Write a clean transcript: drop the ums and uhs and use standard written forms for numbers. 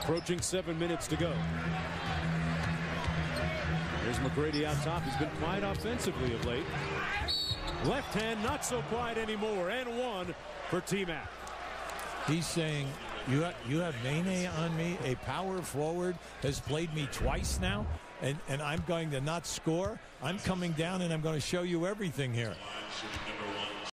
Approaching 7 minutes to go. Here's Mcgrady out top. He's been quiet offensively of late. Left hand, not so quiet anymore. And one for T-Mac. He's saying, you have Nene on me. A power forward has played me twice now, and I'm going to not score. I'm coming down, and I'm going to show you everything here.